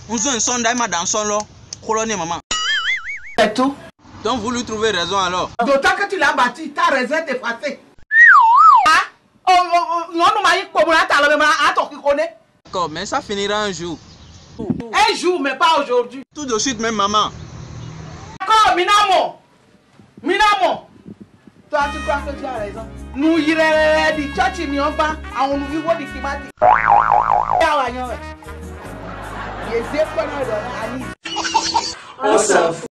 On a un son d'aima dans son lot. Colonné, maman. C'est tout. Donc vous lui trouvez raison alors. D'autant que tu l'as battu, ta raison est effacée. Ah? Non, nous m'a dit que D'accord, mais ça finira un jour. un jour, mais pas aujourd'hui. Tout de suite même, maman. D'accord, Minamo. Minamo. Toi, tu crois que tu as raison. Nous irons du tchatchi n'y pas à un niveau de Kimati. On s'en fout.